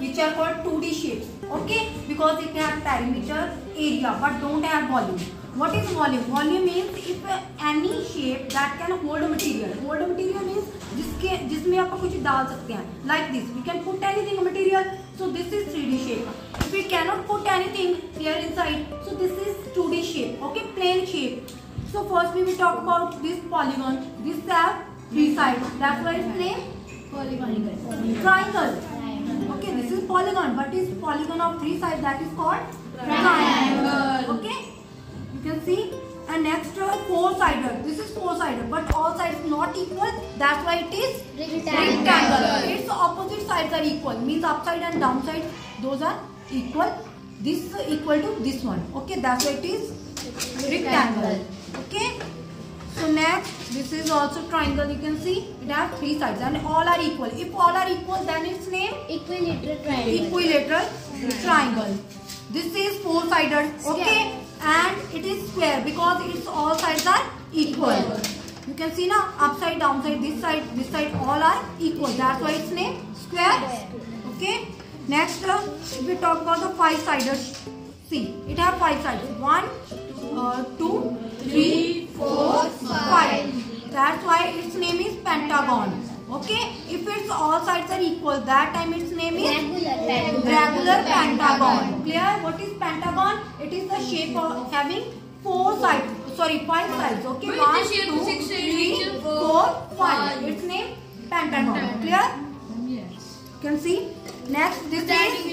which are called 2D shapes. Okay, because it has perimeter, area, but don't have volume. What is volume? Volume means if any shape that can hold material. Hold material means जिसमें आप कुछ डाल सकते हैं. Like this, we can put anything material. So this is 3D shape. If we cannot put anything here inside, so this is 2D shape. Okay, plane shape. So first we will talk about this polygon. This have 3 sides. That's why it's named polygon. Triangle. Okay, this is polygon. What is polygon of 3 sides? That is called triangle. Okay, you can see. And next 4-sided. This is 4-sided, but all sides not equal. That's why it is rectangle. Its opposite sides are equal. Means upside and downside, those are equal. This is equal to this one. Okay, that's why it is rectangle. Okay. So next, this is also triangle. You can see it has 3 sides and all are equal. If all are equal, then its name equilateral triangle. Equilateral triangle. This is 4-sided. Okay. And it is square because its all sides are equal. You can see now, upside, downside, this side, all are equal. That's why its name square. Okay. Next, if we talk about the 5-sided, see, it has 5 sides. 1, 2, 3, 4, 5. That's why its name is pentagon. Okay. If its all sides are equal, that time its name is regular pentagon. Clear? What is pentagon? It is the shape of having 5 sides. Okay. 1, 2, 3, 4, 5. Its name pentagon. Clear? Yes. You can see. Next, this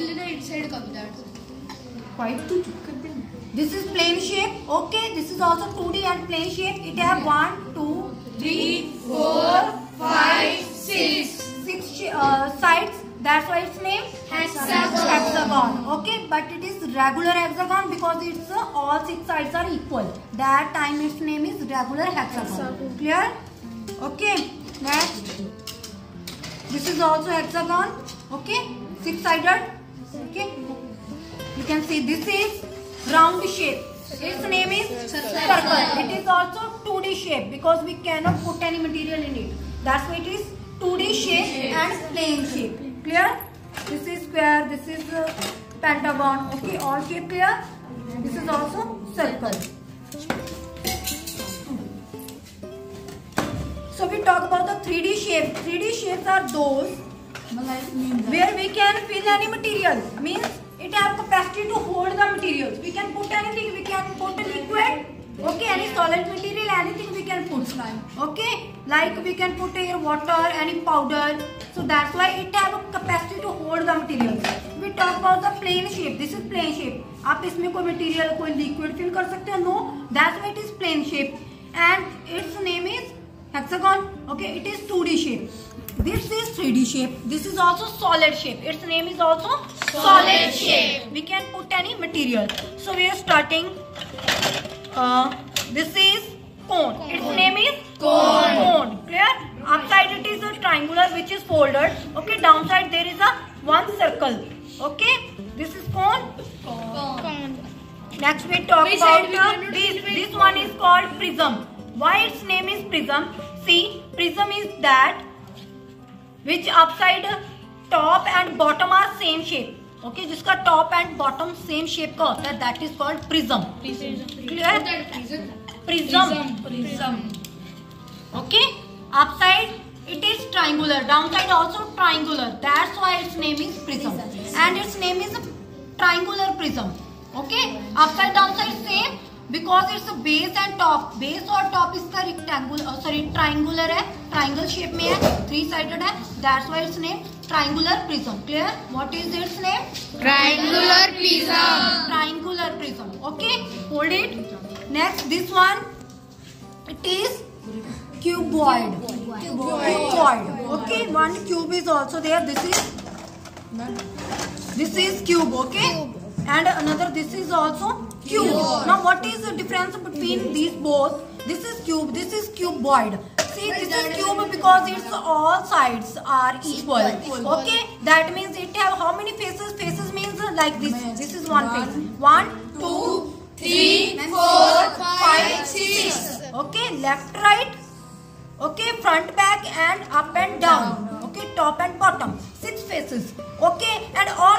is plane shape. Okay. This is also 2D and plane shape. It have 1, 2, 3, 4, 5, 6 sides. That's why its name hexagon. Okay, but it is regular hexagon because its all 6 sides are equal. That time its name is regular hexagon. Clear? Okay. Next, this is also hexagon. Okay, 6-sided. Okay, you can see this is round shape. Its name is circle. It is also 2D shape because we cannot put any material in it. That's why it is 2D shape and plane shape. Clear? This is square. This is pentagon. Okay, all shape clear. This is also circle. So we talk about the 3D shape. 3D shapes are those where we can fill any material. Means it have capacity to hold the materials. We can put anything. We can put a liquid. Okay, any solid material, anything we can put. Okay, like we can put here water, any powder. So that's why it have a capacity to hold the materials. We talk about the plane shape. This is plane shape. आप इसमें कोई material, कोई liquid fill कर सकते हो? No, that's why it is plane shape. And its name is hexagon. Okay, it is 2D shape. This is 3D shape. This is also solid shape. Its name is also solid shape. We can put any material. So we are starting. This is cone. Its name is cone. Clear? Upside it is a triangular which is folded. Okay. Downside there is a one circle. Okay. This is cone. Next we talk about this one is called prism. Why its name is prism? See, prism is that which upside, top and bottom are same shape. Okay, जिसका top and bottom same shape का होता है, that is called prism. Clear? Prism. Okay, upside it is triangular, downside also triangular. That's why its name is prism, and its name is triangular prism. Okay, upside downside same because it's a base and top. Base और top इसका triangular है, triangle shape में है, 3-sided है. That's why its name triangular prism. Clear? What is its name? Triangular prism. Triangular prism. Okay, hold it. Next, this one, it is cuboid. Okay, one cube is also there. This is cube. Okay, and another this is also cube. Now what is the difference between these both? This is cube, this is cuboid. See, this is cube because its all sides are equal. Okay, that means it have how many faces? Faces means like this. This is one face. 1, 2, 3, 4, 5, 6. Okay, left, right. Okay, front, back, and up and down. Okay, top and bottom. 6 faces. Okay, and all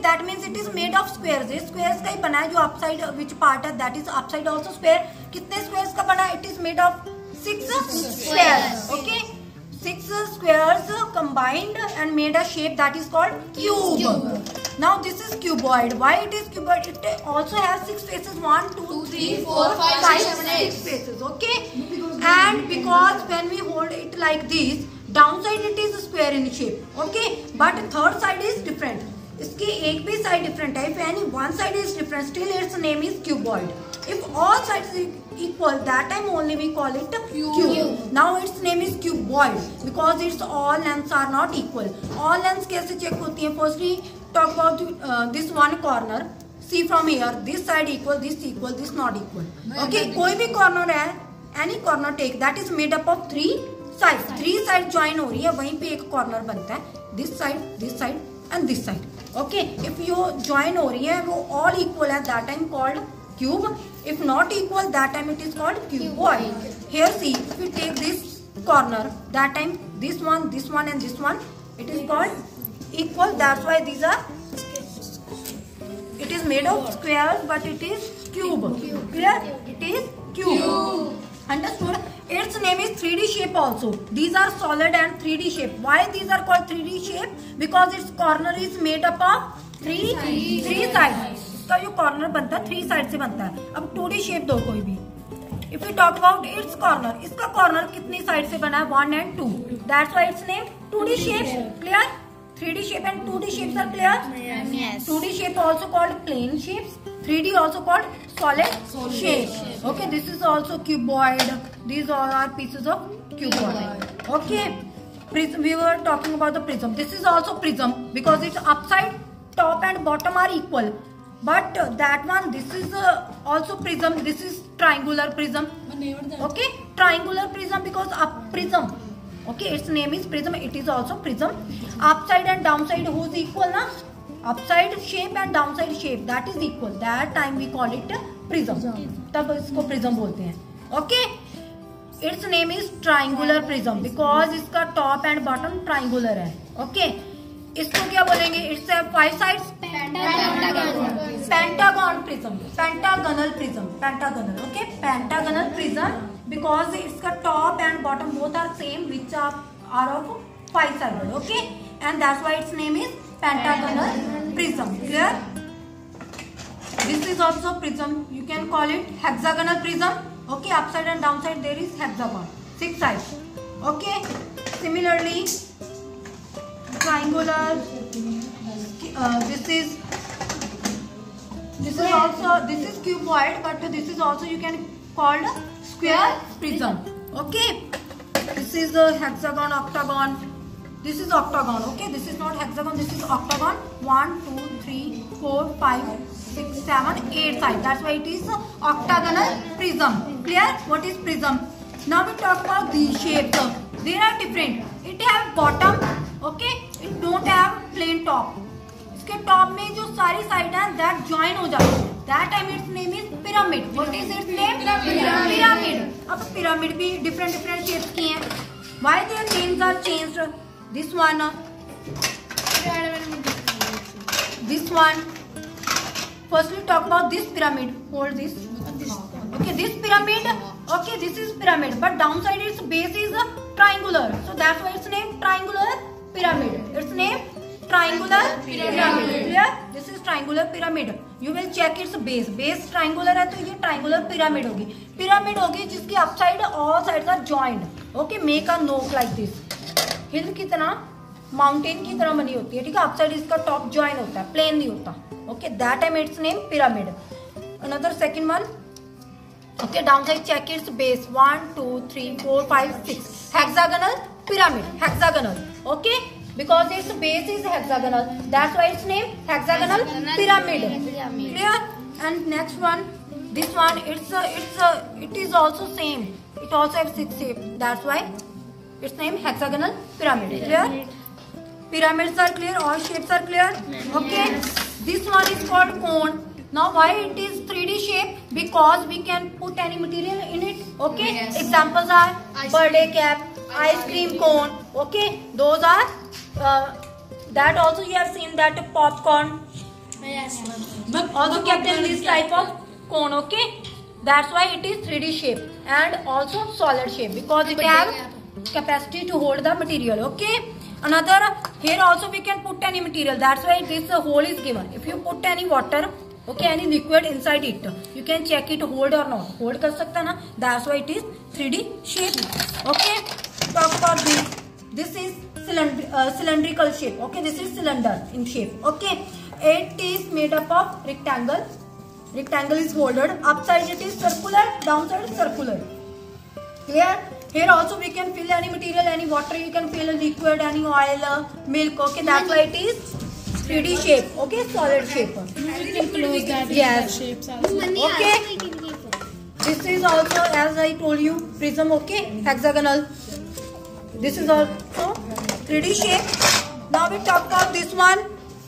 that means it is made of squares. ये squares का ही बना है. जो upside which part है that is upside also square. कितने squares का बना है? It is made of 6 squares. Okay, 6 squares combined and made a shape that is called cube. Now this is cuboid. Why it is cuboid? It also has 6 faces. 1, 2, 3, 4, 5, 6 faces. Okay, and because when we hold it like this, downside it is square in shape. Okay, but third side is different. इसकी एक भी side different है. If any one side is different, still its name is cuboid. If all sides are equal, that time only we call it cube. Now its name is cuboid because its all lengths are not equal. All lengths कैसे check होती हैं? Firstly, talk about this one corner. See from here, this side equal, this not equal. Okay, कोई भी corner है, any corner take that is made up of 3 sides. 3 sides join हो रही है, वहीं पे एक corner बनता है. This side and this side. Okay, if you join हो रही है, वो all equal है, that time called cube. If not equal, that time it is called cuboid. Here see, if we take this corner, that time this one and this one, it is called equal. That's why these are, it is made of squares but it is cube. Clear? It is cube. Understood? Its name is 3D shape also. These are solid and 3D shape. Why these are called 3D shape? Because its corner is made up of three sides. इसका जो corner बनता है 3 side से बनता है. अब 2D shape दो कोई भी. If we talk about its corner, इसका corner कितनी साइड से बना है? 1 and 2. That's why its name 2D shape. Clear? 3D shape and 2D shapes are clear? Yes. 2D shape also called plane shapes. 3D also called solid shapes. Okay, this is also cuboid. These all are pieces of cuboid. Okay, prism. We were talking about the prism. This is also prism because its upside, top and bottom are equal. But that one, this is also prism. This is triangular prism. Okay, triangular prism because up prism. Okay, its name is prism. It is also prism. Upside and downside who's equal na? Upside shape and downside shape that is equal. That time we call it prism. तब इसको prism बोलते हैं. Okay, its name is triangular prism because इसका top and bottom triangular है. Okay, इसको क्या बोलेंगे? It's a 5 sides. Pentagon prism. Pentagonal prism. Pentagonal. Okay, pentagonal prism because इसका top and bottom both are same, which are of 5 sided. Okay, and that's why its name is pentagonal prism. Clear? This is also prism. You can call it hexagonal prism. Okay, upside and downside there is hexagon. 6 sides. Okay, similarly triangular. This is cuboid, but this is also you can called square prism. Okay, this is a hexagon, octagon. This is octagon. Okay, this is not hexagon. This is octagon. 1, 2, 3, 4, 5, 6, 7, 8 sides. That's why it is octagonal prism. Clear? What is prism? Now we talk about these shapes. They are different. It have bottom. Okay, it don't have plain top. इसके top में जो सारी side है that join हो जाती है. That time its name is pyramid. What is its name? Pyramid. अब pyramid भी different shapes की हैं. Why their names are changed? This one. This one. First we talk about this pyramid. Hold this. Okay, this pyramid. Okay, this is pyramid, but downside its base is triangular. So that's why its name triangular pyramid. Its name triangular pyramid. Clear? This is triangular pyramid. You will check its base. Base triangular है तो ये triangular pyramid होगी. Pyramid होगी जिसकी upside all sides are joined. Okay, make a note like this. Hill की तरह, mountain की तरह बनी होती है. ठीक है, upside इसका top join होता है, plain नहीं होता. Okay, that time its name pyramid. Another second one. Okay, downside check its base. 1, 2, 3, 4, 5, 6. Hexagonal pyramid. Hexagonal. Okay, because its base is hexagonal. That's why its name hexagonal pyramid. Clear? And next one, this one, it is also same. It also has 6 shapes. That's why its name hexagonal pyramid. Clear? Pyramids are clear. All shapes are clear. Okay. This one is called cone. Now why it is 3D shape? Because we can put any material in it. Okay. Yes. Examples are birthday cap, ice cream cone. Okay. Those are that also you have seen that popcorn. Yes, ma'am. But also kept in this type of cone, okay? That's why it is 3D shape and also solid shape because it have capacity to hold the material, okay? Another, here also we can put any material. That's why this hole is given. If you put any water, okay, any liquid inside it, you can check it hold or not. Hold कर सकता ना? That's why it is 3D shape. Okay? Talk about this. This is cylindrical shape. Okay, this is cylinder in shape. Okay, it is made up of rectangle. Rectangle is folded. Upside it is circular, downside circular. Clear? Here also we can fill any material, any water. You can fill a liquid, any oil, milk. Okay, that's why it is 3D shape. Okay, solid shape. We can close that. Yes. Shapes also. Okay. This is also, as I told you, prism. Okay, hexagonal. This is also 3D shape. Now we talk about this one.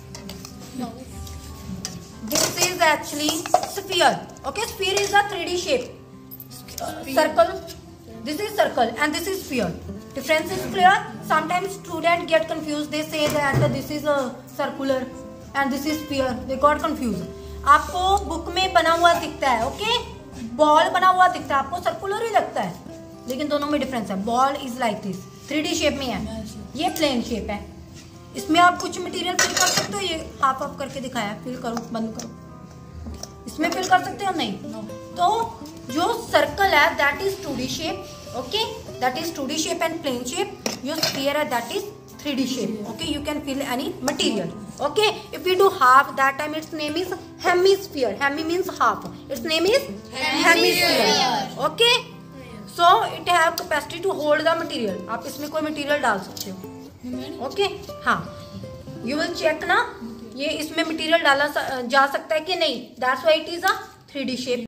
This is actually sphere. Okay, sphere is a 3D shape. Circle. This is circle and this is sphere. Difference is clear. Sometimes students get confused. They say that this is a circular and this is sphere. They got confused. आपको book में बना हुआ दिखता है, okay? Ball बना हुआ दिखता है, आपको सर्कुलर ही लगता है, लेकिन दोनों में डिफरेंस है. Ball is like this, 3D shape में है, ये प्लेन शेप है. इसमें आप कुछ मटेरियल फिल कर सकते हो. ये हाफ ऑफ करके दिखाया, फिल करो, बंद करो. इसमें फिल कर सकते हो नहीं? तो जो सर्कल है that is 2D shape, okay, that is 2D shape and plane shape. जो स्फीयर है that is 3D shape. Okay, you can fill any material. Okay, if we do half, that time its name is hemisphere. Hemi means half. Its name is hemisphere. Okay, so it have capacity to hold the material. आप इसमें कोई material डाल सकते हो. Okay, हाँ, you will check ना, ये इसमें material डाला जा सकता है कि नहीं. That's why it is a 3D shape.